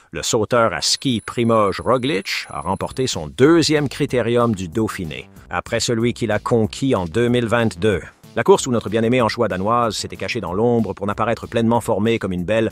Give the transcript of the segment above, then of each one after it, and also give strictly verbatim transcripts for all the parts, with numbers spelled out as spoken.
Le sauteur à ski Primož Roglič a remporté son deuxième critérium du Dauphiné, après celui qu'il a conquis en deux mille vingt-deux. La course où notre bien-aimée anchois danoise s'était cachée dans l'ombre pour n'apparaître pleinement formée comme une belle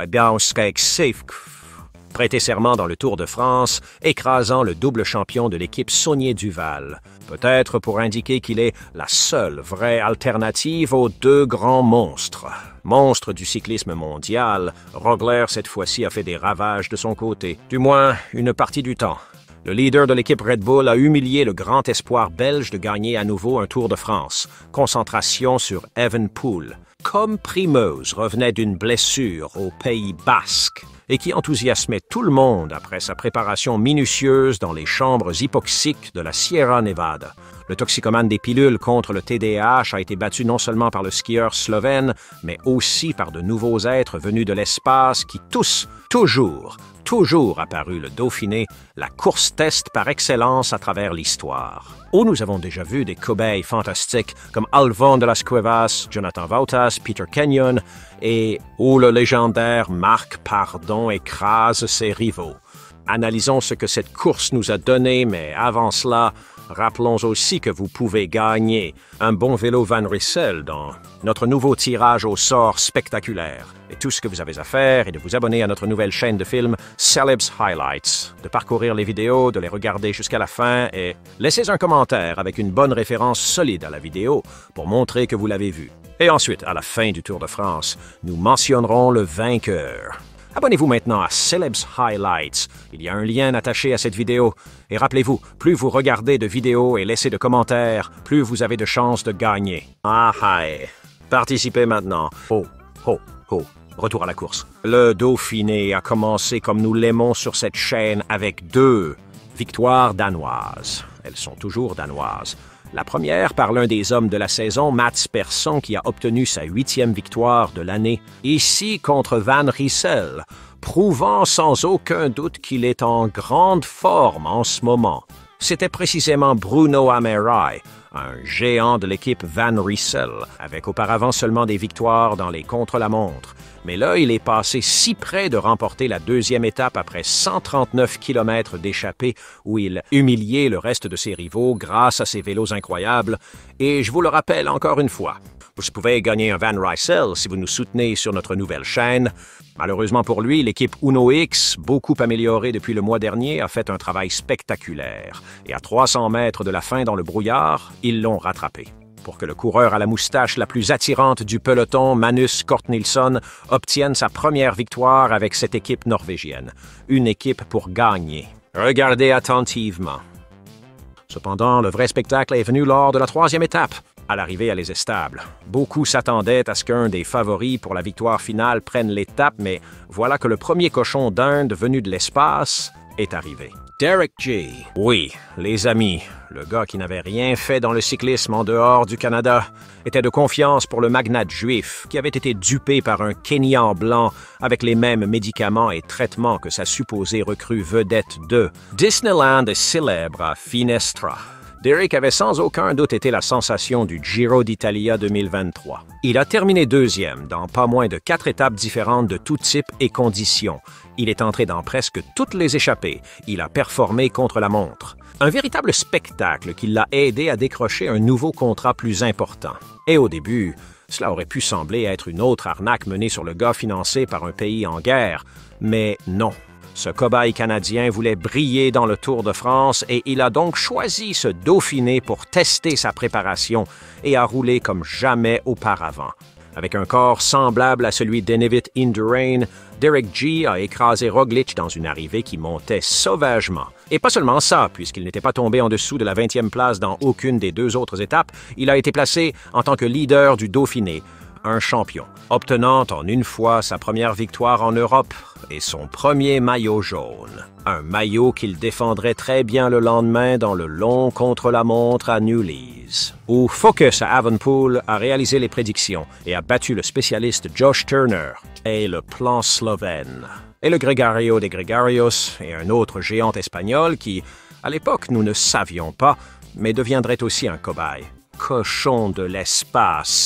safe prêté serment dans le Tour de France, écrasant le double champion de l'équipe Saunier Duval. Peut-être pour indiquer qu'il est la seule vraie alternative aux deux grands monstres. Monstre du cyclisme mondial, Roglič cette fois-ci a fait des ravages de son côté, du moins une partie du temps. Le leader de l'équipe Red Bull a humilié le grand espoir belge de gagner à nouveau un Tour de France. Concentration sur Evenepoel. Comme Primož revenait d'une blessure au Pays Basque et qui enthousiasmait tout le monde après sa préparation minutieuse dans les chambres hypoxiques de la Sierra Nevada. Le toxicomane des pilules contre le T D A H a été battu non seulement par le skieur slovène, mais aussi par de nouveaux êtres venus de l'espace qui tous, toujours, toujours apparu le Dauphiné, la course-test par excellence à travers l'histoire. Où nous avons déjà vu des cobayes fantastiques comme Alvon de las Cuevas, Jonathan Vaughters, Peter Kenyon et où le légendaire Marc Pardon écrase ses rivaux. Analysons ce que cette course nous a donné, mais avant cela, rappelons aussi que vous pouvez gagner un bon vélo Van Rysel dans notre nouveau tirage au sort spectaculaire. Et tout ce que vous avez à faire est de vous abonner à notre nouvelle chaîne de films Celebs Highlights, de parcourir les vidéos, de les regarder jusqu'à la fin et laissez un commentaire avec une bonne référence solide à la vidéo pour montrer que vous l'avez vue. Et ensuite, à la fin du Tour de France, nous mentionnerons le vainqueur. Abonnez-vous maintenant à Celebs Highlights. Il y a un lien attaché à cette vidéo. Et rappelez-vous, plus vous regardez de vidéos et laissez de commentaires, plus vous avez de chances de gagner. Ah hi! Participez maintenant. Oh, oh, oh. Retour à la course. Le Dauphiné a commencé comme nous l'aimons sur cette chaîne avec deux victoires danoises. Elles sont toujours danoises. La première par l'un des hommes de la saison, Mats Persson, qui a obtenu sa huitième victoire de l'année, ici contre Van Rysel, prouvant sans aucun doute qu'il est en grande forme en ce moment. C'était précisément Bruno Amerai, un géant de l'équipe Van Rysel, avec auparavant seulement des victoires dans les contre-la-montre. Mais là, il est passé si près de remporter la deuxième étape après cent trente-neuf kilomètres d'échappée où il a humilié le reste de ses rivaux grâce à ses vélos incroyables. Et je vous le rappelle encore une fois, vous pouvez gagner un Van Rysel si vous nous soutenez sur notre nouvelle chaîne. Malheureusement pour lui, l'équipe Uno X, beaucoup améliorée depuis le mois dernier, a fait un travail spectaculaire. Et à trois cents mètres de la fin dans le brouillard, ils l'ont rattrapé. Pour que le coureur à la moustache la plus attirante du peloton, Magnus Cort Nielsen, obtienne sa première victoire avec cette équipe norvégienne. Une équipe pour gagner. Regardez attentivement. Cependant, le vrai spectacle est venu lors de la troisième étape, à l'arrivée à Les Estables. Beaucoup s'attendaient à ce qu'un des favoris pour la victoire finale prenne l'étape, mais voilà que le premier cochon d'Inde venu de l'espace est arrivé. Derek G. Oui, les amis, le gars qui n'avait rien fait dans le cyclisme en dehors du Canada, était de confiance pour le magnate juif qui avait été dupé par un Kenyan blanc avec les mêmes médicaments et traitements que sa supposée recrue vedette de Disneyland est célèbre à Finestra. Derek avait sans aucun doute été la sensation du Giro d'Italia deux mille vingt-trois. Il a terminé deuxième dans pas moins de quatre étapes différentes de tout type et conditions. Il est entré dans presque toutes les échappées. Il a performé contre la montre. Un véritable spectacle qui l'a aidé à décrocher un nouveau contrat plus important. Et au début, cela aurait pu sembler être une autre arnaque menée sur le gars financé par un pays en guerre. Mais non. Ce cobaye canadien voulait briller dans le Tour de France et il a donc choisi ce Dauphiné pour tester sa préparation et a roulé comme jamais auparavant. Avec un corps semblable à celui d'Enevit Indurain, Derek G a écrasé Roglič dans une arrivée qui montait sauvagement. Et pas seulement ça, puisqu'il n'était pas tombé en dessous de la vingtième place dans aucune des deux autres étapes, il a été placé en tant que leader du Dauphiné, un champion, obtenant en une fois sa première victoire en Europe et son premier maillot jaune. Un maillot qu'il défendrait très bien le lendemain dans le long contre-la-montre à Newlees, où Focus à Evenepoel a réalisé les prédictions et a battu le spécialiste Josh Turner et le plan slovène. Et le Gregario de Gregarios et un autre géant espagnol qui, à l'époque, nous ne savions pas, mais deviendrait aussi un cobaye. Cochon de l'espace.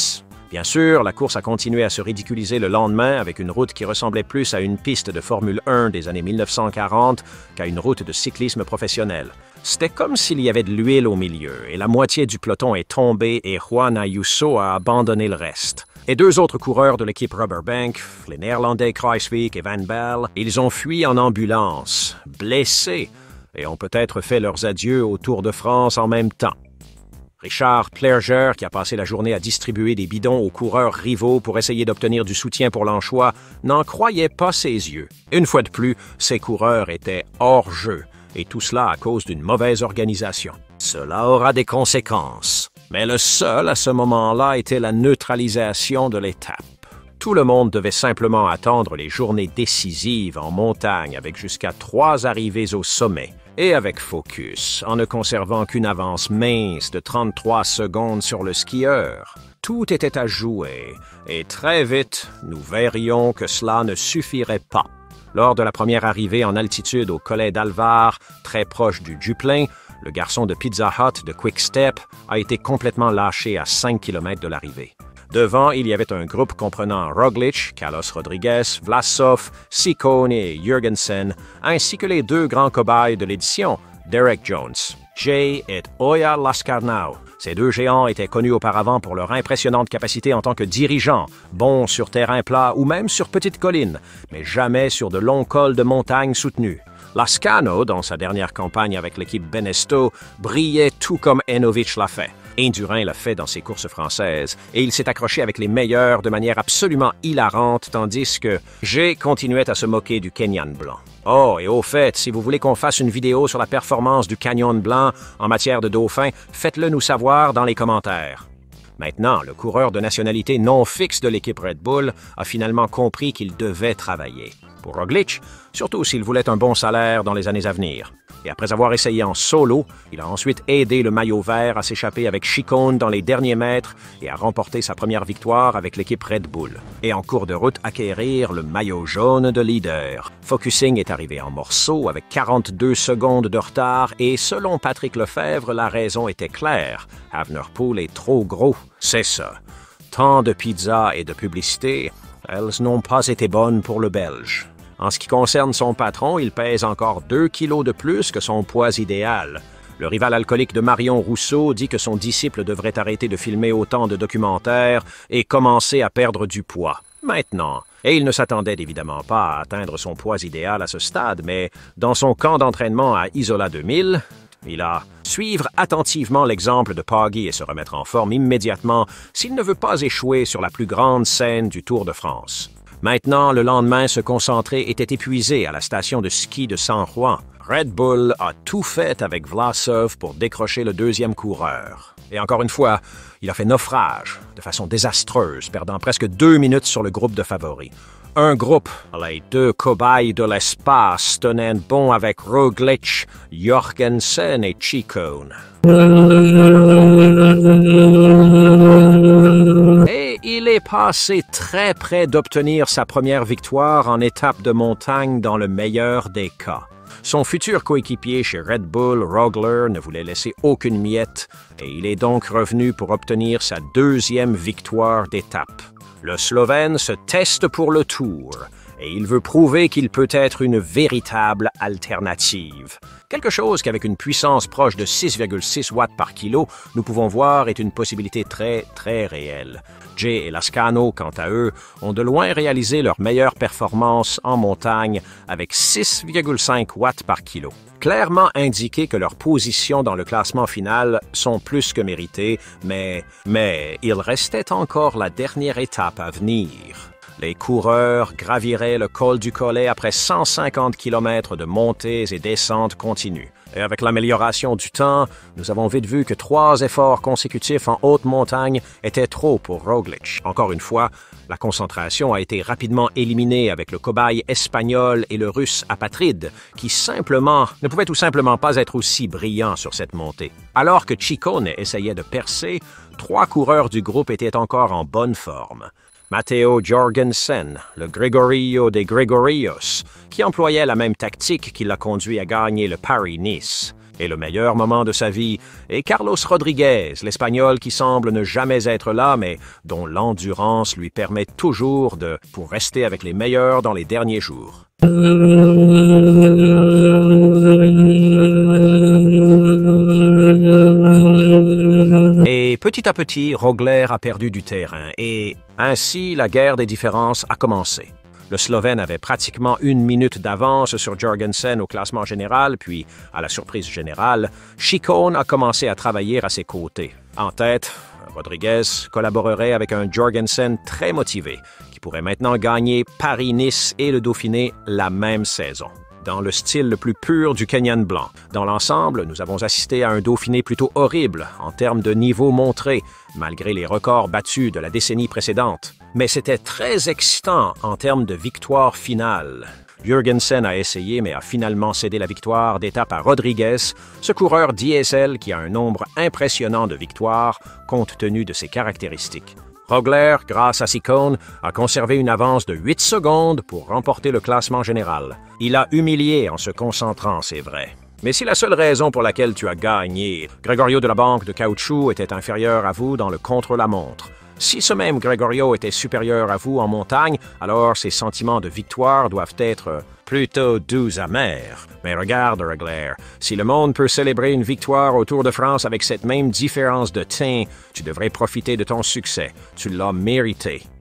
Bien sûr, la course a continué à se ridiculiser le lendemain avec une route qui ressemblait plus à une piste de Formule un des années mille neuf cent quarante qu'à une route de cyclisme professionnel. C'était comme s'il y avait de l'huile au milieu et la moitié du peloton est tombée et Juan Ayuso a abandonné le reste. Et deux autres coureurs de l'équipe Rubberbank, les Néerlandais Kruijswijk et Van Baarle, ils ont fui en ambulance, blessés, et ont peut-être fait leurs adieux au Tour de France en même temps. Richard Plerger, qui a passé la journée à distribuer des bidons aux coureurs rivaux pour essayer d'obtenir du soutien pour l'anchois, n'en croyait pas ses yeux. Une fois de plus, ces coureurs étaient hors jeu, et tout cela à cause d'une mauvaise organisation. Cela aura des conséquences. Mais le seul à ce moment-là était la neutralisation de l'étape. Tout le monde devait simplement attendre les journées décisives en montagne avec jusqu'à trois arrivées au sommet et avec focus, en ne conservant qu'une avance mince de trente-trois secondes sur le skieur. Tout était à jouer et très vite, nous verrions que cela ne suffirait pas. Lors de la première arrivée en altitude au Collet d'Alvar, très proche du Duplain, le garçon de Pizza Hut de Quick Step a été complètement lâché à cinq kilomètres de l'arrivée. Devant, il y avait un groupe comprenant Roglic, Carlos Rodriguez, Vlasov, Ciccone et Jürgensen, ainsi que les deux grands cobayes de l'édition, Derek Jones, Jay et Oya Lascarnau. Ces deux géants étaient connus auparavant pour leur impressionnante capacité en tant que dirigeants, bons sur terrain plat ou même sur petites collines, mais jamais sur de longs cols de montagne soutenus. Lascano, dans sa dernière campagne avec l'équipe Benesto, brillait tout comme Enovic l'a fait. Indurain l'a fait dans ses courses françaises, et il s'est accroché avec les meilleurs de manière absolument hilarante, tandis que G continuait à se moquer du Kenyan blanc. Oh, et au fait, si vous voulez qu'on fasse une vidéo sur la performance du Canyon blanc en matière de dauphin, faites-le nous savoir dans les commentaires. Maintenant, le coureur de nationalité non fixe de l'équipe Red Bull a finalement compris qu'il devait travailler. Pour Roglic, surtout s'il voulait un bon salaire dans les années à venir. Et après avoir essayé en solo, il a ensuite aidé le maillot vert à s'échapper avec Ciccone dans les derniers mètres et à remporter sa première victoire avec l'équipe Red Bull. Et en cours de route, acquérir le maillot jaune de leader. Focusing est arrivé en morceaux avec quarante-deux secondes de retard et selon Patrick Lefebvre, la raison était claire. Havner-Poel est trop gros. C'est ça. Tant de pizza et de publicité, elles n'ont pas été bonnes pour le Belge. En ce qui concerne son patron, il pèse encore deux kilos de plus que son poids idéal. Le rival alcoolique de Marion Rousseau dit que son disciple devrait arrêter de filmer autant de documentaires et commencer à perdre du poids. Maintenant. Et il ne s'attendait évidemment pas à atteindre son poids idéal à ce stade, mais dans son camp d'entraînement à Isola deux mille, il a suivre attentivement l'exemple de Poggi et se remettre en forme immédiatement s'il ne veut pas échouer sur la plus grande scène du Tour de France. Maintenant, le lendemain, se concentrer était épuisé à la station de ski de San Juan. Red Bull a tout fait avec Vlasov pour décrocher le deuxième coureur. Et encore une fois, il a fait naufrage de façon désastreuse, perdant presque deux minutes sur le groupe de favoris. Un groupe, les deux cobayes de l'espace, tenaient bon avec Roglic, Jorgensen et Ciccone. Et il est passé très près d'obtenir sa première victoire en étape de montagne dans le meilleur des cas. Son futur coéquipier chez Red Bull, Rogler, ne voulait laisser aucune miette et il est donc revenu pour obtenir sa deuxième victoire d'étape. Le Slovène se teste pour le Tour et il veut prouver qu'il peut être une véritable alternative. Quelque chose qu'avec une puissance proche de six virgule six watts par kilo, nous pouvons voir est une possibilité très, très réelle. Jay et Lascano, quant à eux, ont de loin réalisé leur meilleure performance en montagne avec six virgule cinq watts par kilo. Clairement indiqué que leurs positions dans le classement final sont plus que méritées, mais, mais il restait encore la dernière étape à venir. Les coureurs graviraient le col du Collet après cent cinquante kilomètres de montées et descentes continues. Et avec l'amélioration du temps, nous avons vite vu que trois efforts consécutifs en haute montagne étaient trop pour Roglic. Encore une fois, la concentration a été rapidement éliminée avec le cobaye espagnol et le russe apatride, qui simplement ne pouvaient tout simplement pas être aussi brillants sur cette montée. Alors que Ciccone essayait de percer, trois coureurs du groupe étaient encore en bonne forme. Matteo Jorgensen, le Gregorio de Gregorios, qui employait la même tactique qui l'a conduit à gagner le Paris-Nice. Et le meilleur moment de sa vie est Carlos Rodriguez, l'Espagnol qui semble ne jamais être là, mais dont l'endurance lui permet toujours de pour rester avec les meilleurs dans les derniers jours. Et petit à petit, Rogler a perdu du terrain et ainsi la guerre des différences a commencé. Le Slovène avait pratiquement une minute d'avance sur Jorgensen au classement général, puis, à la surprise générale, Chicone a commencé à travailler à ses côtés. En tête, Rodriguez collaborerait avec un Jorgensen très motivé, qui pourrait maintenant gagner Paris-Nice et le Dauphiné la même saison. Dans le style le plus pur du Kenyan blanc. Dans l'ensemble, nous avons assisté à un Dauphiné plutôt horrible en termes de niveau montré, malgré les records battus de la décennie précédente. Mais c'était très excitant en termes de victoire finale. Jürgensen a essayé mais a finalement cédé la victoire d'étape à Rodriguez, ce coureur d'I S L qui a un nombre impressionnant de victoires compte tenu de ses caractéristiques. Rogler, grâce à Chicone, a conservé une avance de huit secondes pour remporter le classement général. Il a humilié en se concentrant, c'est vrai. Mais si la seule raison pour laquelle tu as gagné, Gregorio de la Banque de Caoutchouc était inférieur à vous dans le contre-la-montre. Si ce même Gregorio était supérieur à vous en montagne, alors ses sentiments de victoire doivent être plutôt doux amers. Mais regarde, Rogler, si le monde peut célébrer une victoire au Tour de France avec cette même différence de teint, tu devrais profiter de ton succès. Tu l'as mérité.